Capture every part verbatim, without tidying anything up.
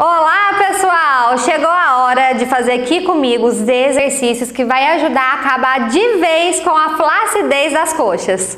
Olá, pessoal! Chegou a hora de fazer aqui comigo os exercícios que vai ajudar a acabar de vez com a flacidez das coxas.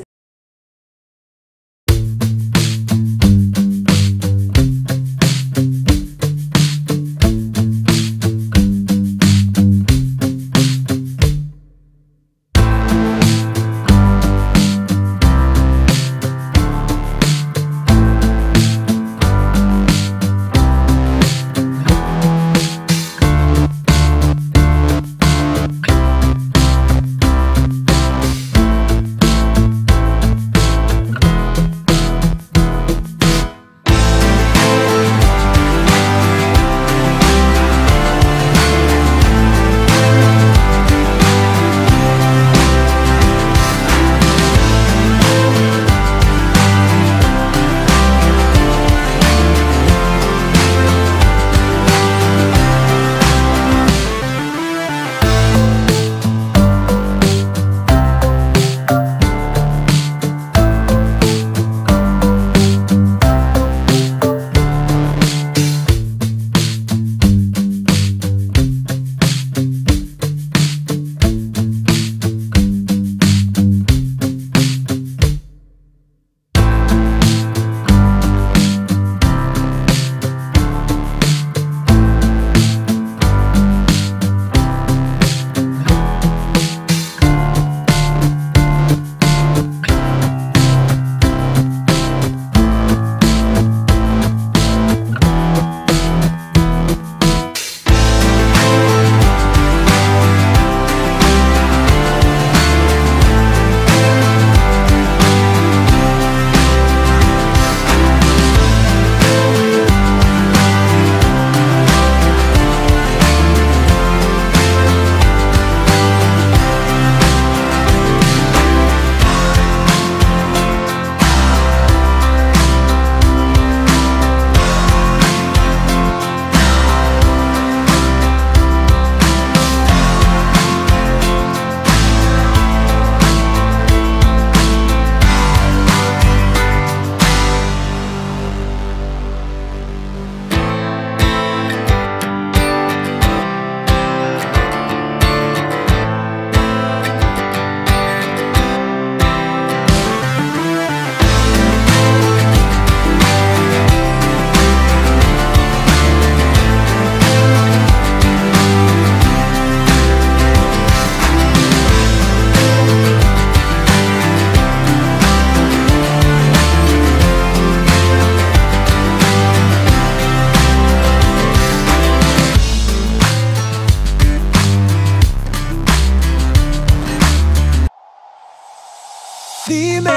Dime,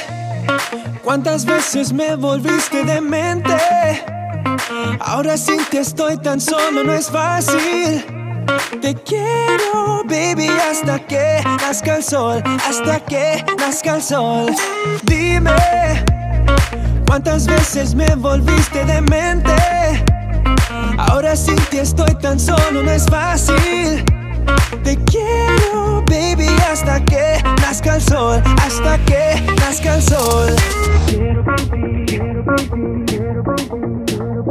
¿cuántas veces me volviste demente? Ahora sin ti estoy tan solo, no es fácil. Te quiero, baby, hasta que nazca el sol, hasta que nazca el sol. Dime, ¿cuántas veces me volviste demente? Ahora sin ti estoy tan solo, no es fácil. Te quiero, baby, hasta que nazca el sol, hasta que nazca el sol. Quiero baby, quiero baby, quiero baby, quiero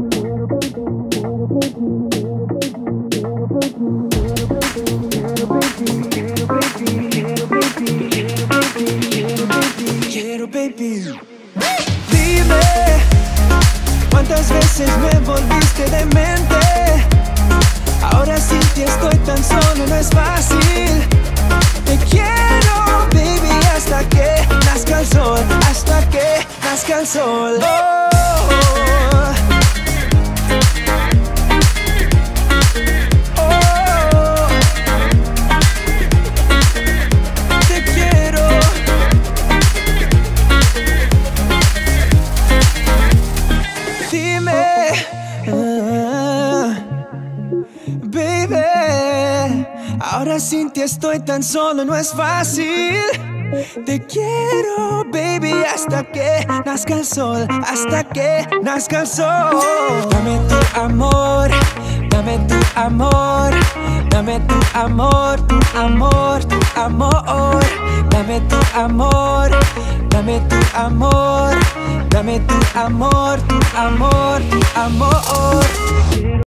baby, quiero baby. Dime, ¿cuántas veces me volviste demente? Ahora sin ti estoy tan solo, no es fácil. Te quiero, baby, hasta que nazca el sol, hasta que nazca el sol. Oh, oh, te quiero. Dime, uh, baby, ahora sin ti estoy tan solo, no es fácil. Te quiero, baby, hasta que nazca el sol, hasta que nazca el sol. Dame tu amor, dame tu amor, dame tu amor, tu amor, tu amor. Dame tu amor, dame tu amor, dame tu amor, tu amor, tu amor.